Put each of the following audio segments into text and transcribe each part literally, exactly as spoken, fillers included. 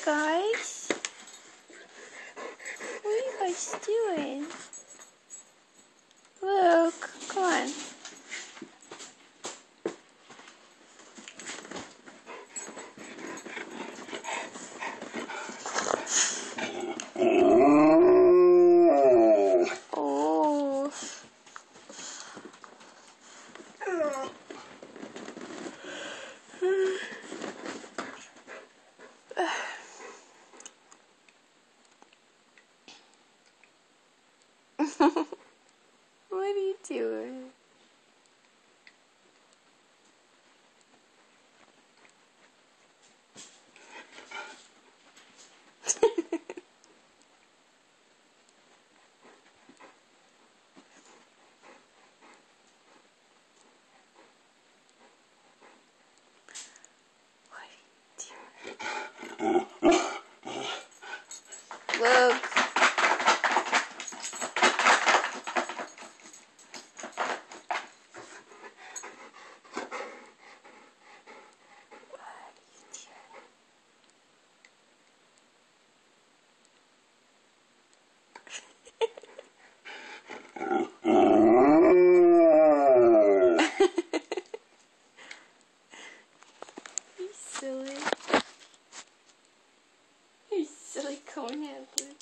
guys? What are you guys doing? Look, come on. Oh. What are you doing? Look. He's silly. He's silly cone head, Luke.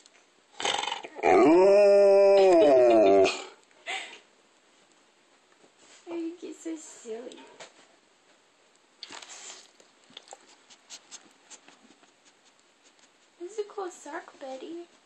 Why you get so silly? This is a cool sock, Betty.